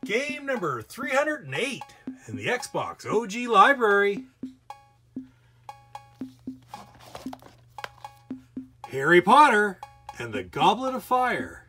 Game number 308 in the Xbox OG library. Harry Potter and the Goblet of Fire.